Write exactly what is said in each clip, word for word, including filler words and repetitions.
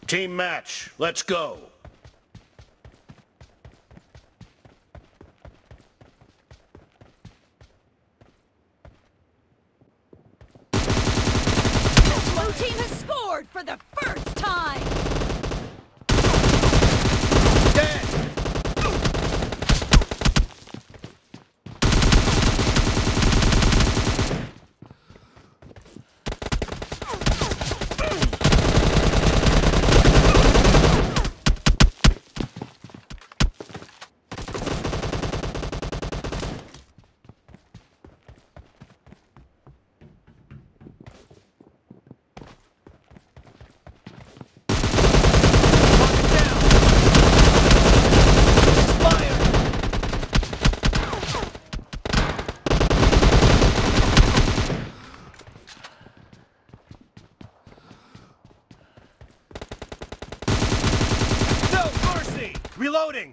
Team match, let's go. The blue team has scored for the first time! Dead! Reloading!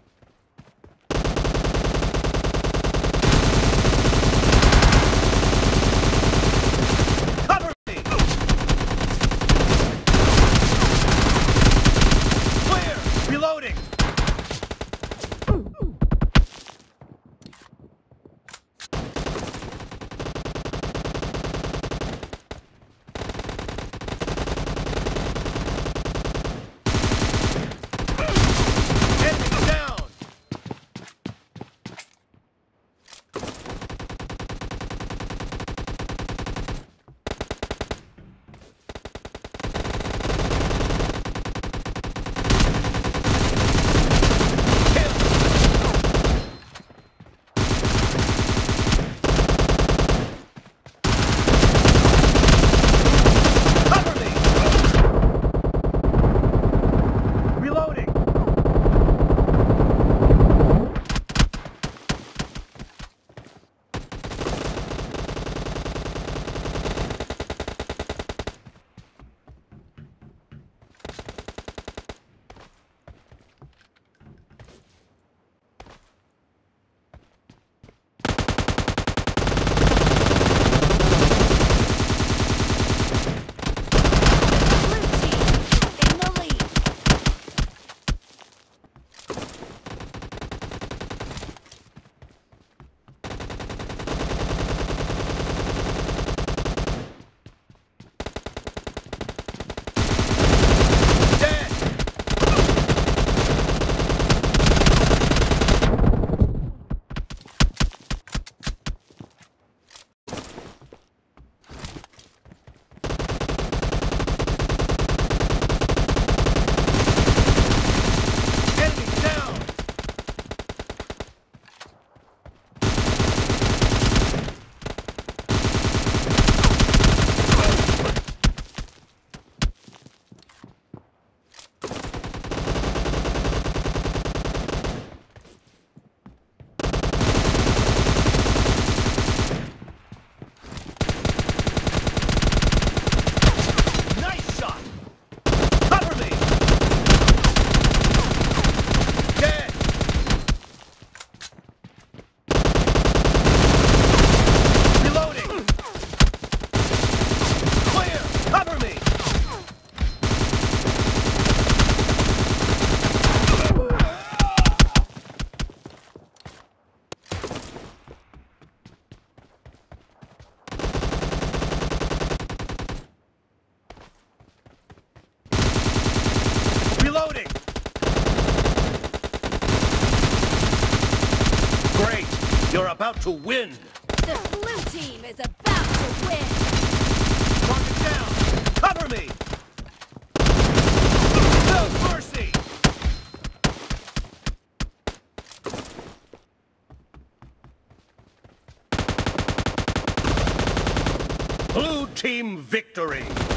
Cover me! Clear! Reloading! Reloading! Great! You're about to win! The blue team is about to win! Target down! Cover me! No mercy! Blue team victory!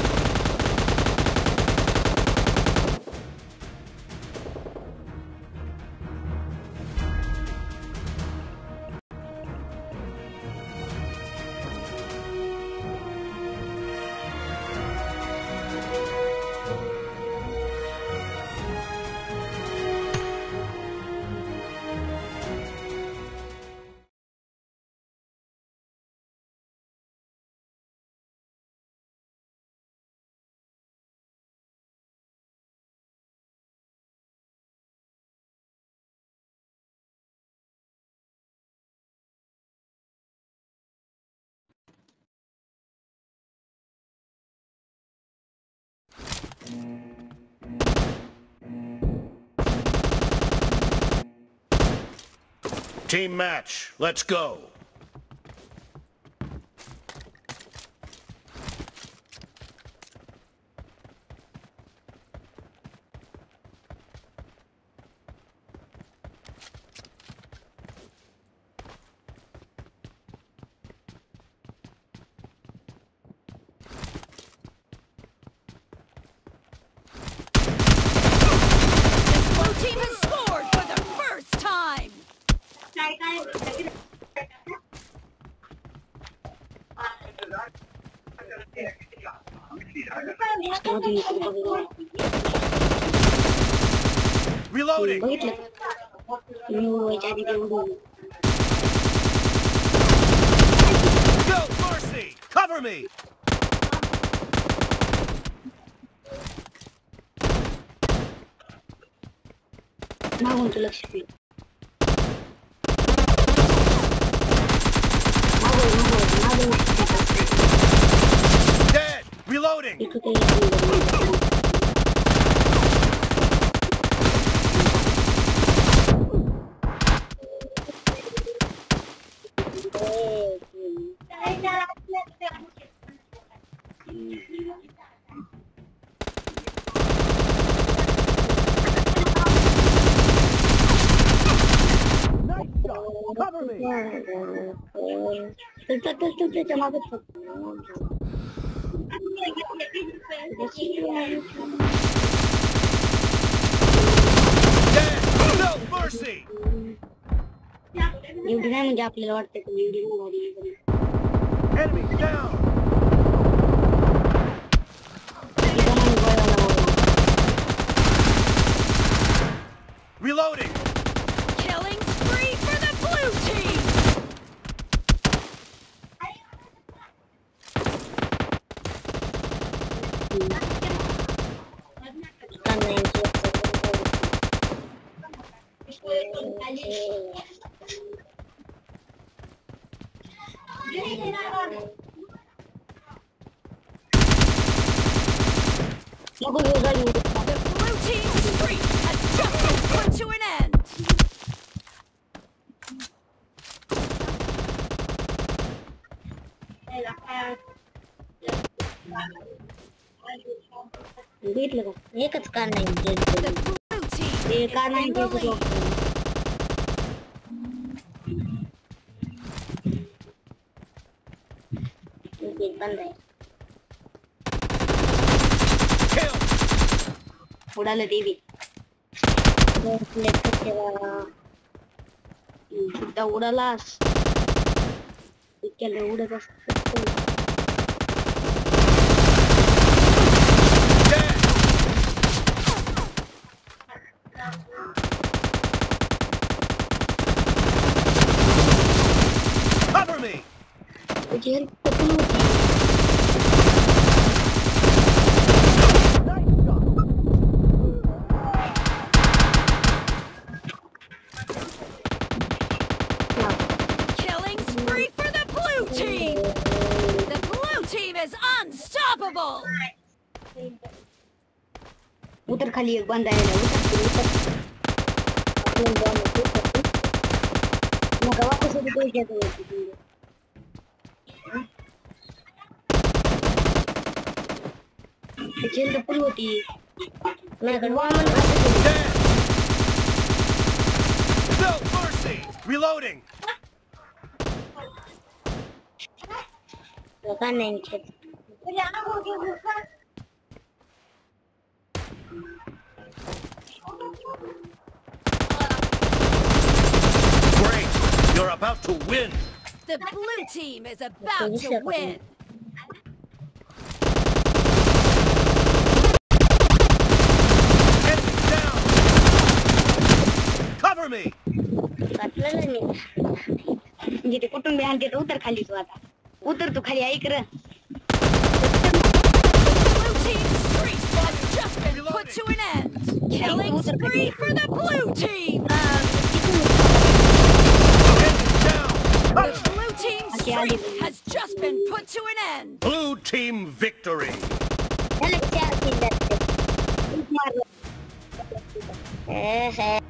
Team match, let's go. Reloading! Go, Marcy! Cover me! Dead! Reloading! Cover me! Dead! No mercy! Enemy down! Reloading! Killing spree for the blue team! The blue team's streak has just been put to an end! The blue team is in the lead. Kill! उड़ाले TV उड़ा उड़ालास इक्कले उड़ालास Cover me! जेल पकड़ो Unstoppable! उधर खाली एक बंदा है ना उधर उधर मैं गवा को से भी कोई क्या तो जेल तो पुल होती है मैं गवा मन No mercy! Reloading! तो का नहीं है Great! You're about to win! The blue team is about to win! Enemy down! Cover me! जिथे कुटुंबी आणते तर उतर खाली तू आता उतर तू खाली ऐक रे Blue team's streak has just been put to an end. Killing spree for the blue team. The blue team's streak has just been put to an end. Blue team victory. Eh,